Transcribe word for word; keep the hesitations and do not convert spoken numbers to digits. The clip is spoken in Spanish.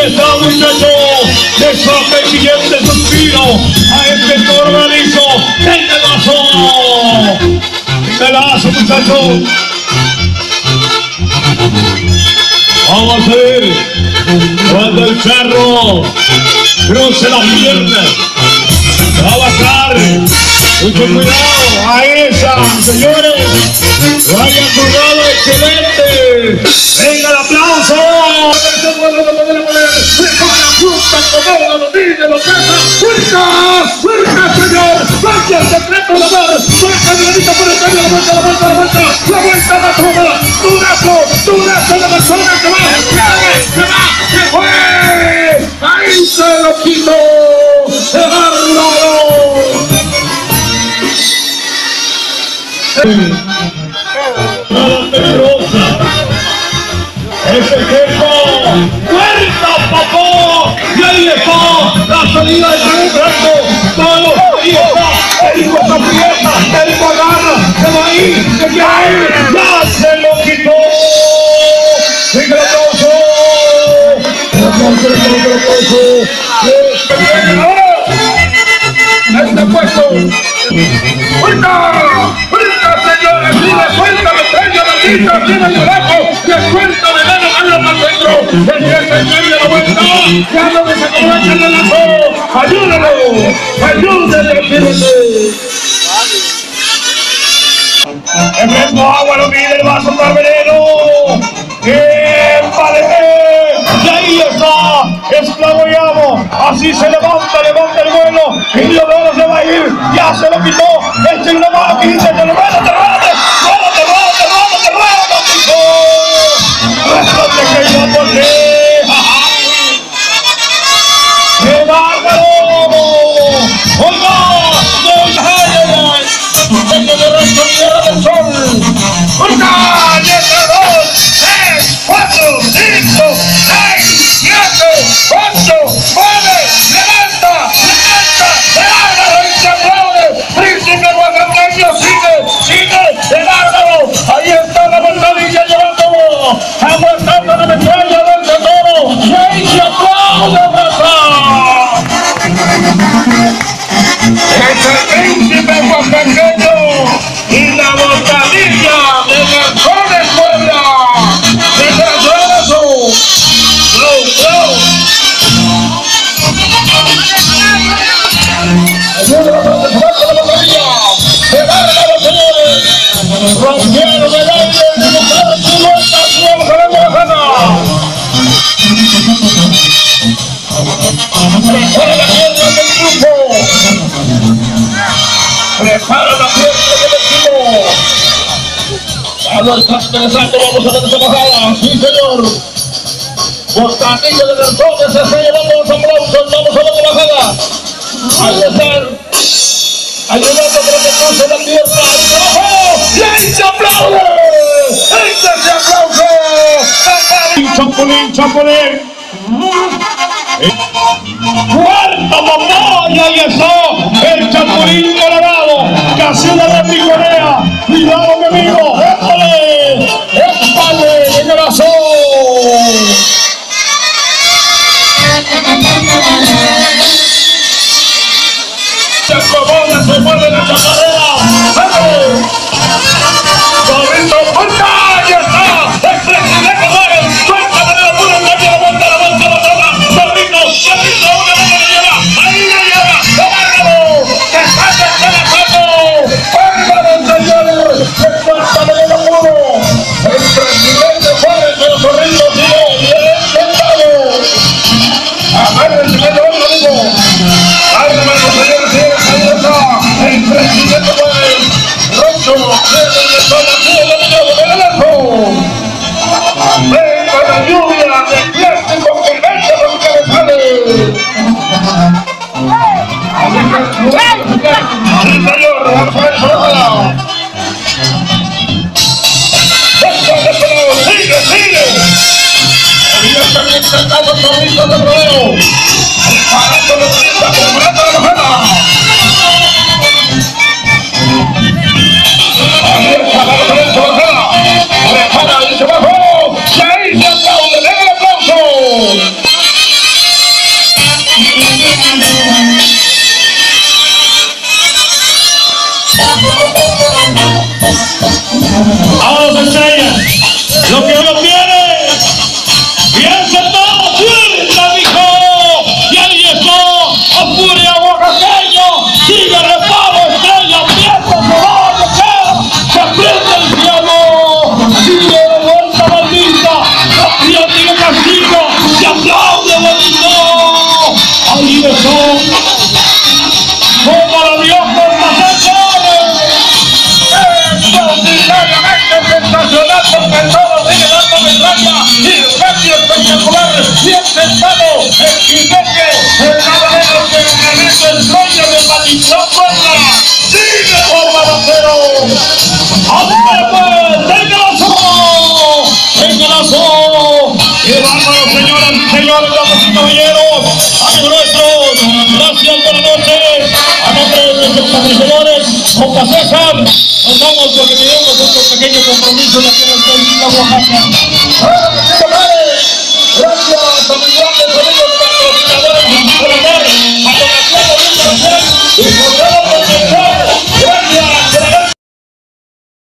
está, muchachos. Le saca el siguiente suspiro a este toro granizo. ¡Venga el lazo! ¡Venga el lazo, muchachos! Vamos a ver cuando el charro cruce las piernas. Va a bajar. Mucho cuidado a esa, señores. Vaya jugado excelente. Venga el aplauso. ¡Fuerza! ¡Fuerza, señor! ¡Vaya el secreto del amor! ¡Fuerza, Miguelito, por el cambio! ¡La vuelta, la vuelta, la vuelta! ¡La vuelta, la toma! ¡Durazo! ¡Durazo de persona! ¡Se va! ¡Se va! ¡Se fue! ¡Ahí se lo quitó! ¡Se bárbaro! Nada peligrosa. Ese tiempo. ¡Fuerza, papá! Y ahí está la salida del primer blanco. Todo. Ahí está. El hijo está prieta. El hijo agarra. Se va ahí. Se queda ahí. Ya se lo quitó. ¡Venga el aplauso! ¡El aplauso! ¡El aplauso! ¡Este puesto! ¡Fuerza! ¡Fuerza, señores! ¡Mira, suelta la estrella maldita! ¡Tiene el abajo! ¡Que suelta de mano! ¡Anda para adentro! ¡El que se cambia la vuelta! ¡Ya no me sacó la carne la co! ¡Ayúdalo! ¡Ayúdale, ayúdale! ¡El fresco agua lo pide el vaso para veneno! ¡Épale! ¡Y ahí está! ¡Esclavo y amo! Así se levanta, levanta el vuelo y lo veo se va a ir. ¡Ya se lo quitó! ¡Este es una mano que dice: ¡te lo rueda, te rueda! ¡Te rueda, te rueda, te rueda, te rueda! ¡Lo quitó! ¡Bastante que iba por ti! ¡Qué bárbaro! ¡Oiga! ¡Ay, ay, ay! ¡Tengo de resto tierra del sol! ¡Una! ¡Letra dos! ¡Tres! ¡Cuatro! ¡Cinco! ¡Seis! ¡Siete! ¡Ocho! ¡Nueve! ¡Levanta! ¡Levanta! ¡El bárbaro! ¡Y se aplaude! ¡Príncipe oaxaqueño! ¡Sigue! ¡Sigue! ¡El bárbaro! ¡Ahí está la montadilla llevándolo! ¡Aguantando la metralla del tesoro! ¡Y ahí se aplaude, raza! ¡Es el príncipe oaxaqueño! ¡Y la montadilla de Garzones Puebla! ¡Desgraciado! ¡Flow, flow! ¡Ayuda a la montadilla! ¡Se bárbaro, señores! ¡Rompieron el aire! ¡Y buscaron su vuelta! ¡Y vamos a ver la bajada! ¡Prepara la pierna del grupo! ¡Prepara la pierna del equipo! ¡Algo está interesante! ¡Vamos a ver esa bajada! ¡Sí, señor! Botanillo de Garzones se está llevando los aplausos. ¡Vamos a ver la bajada! ¡Ahí están! Ayudando para que cruce la pierna. ¡Ahí abajo! ¡Y ahí se aplaude! ¡Ahí se aplaude! ¡Chapulín, chapulín! ¡Cuarta, mamá! ¡Y ahí está! ¡El Chapulín Colorado! ¡Casi una de mi Corea! ¡Cuidado, mi amigo! ¡Épale! ¡Épale! ¡En el azul! Se acomoda, se mueve la chacarera. ¡Vamos! ¡Corriendo! ¡Fuerza! ¡Ahí está! ¡El presidente Juárez! ¡Suéltame de la pura! ¡Cambia la vuelta, la vuelta, la toma! ¡Corriendo! ¡Corriendo! ¡Una mano le lleva! ¡Ahí la lleva! ¡Qué bárbaro! ¡Que está desplazando! ¡Bárbaro, señores! ¡Que suelta de Gracias, César. Nos vamos porque tenemos otro pequeño compromiso en la que nos Oaxaca.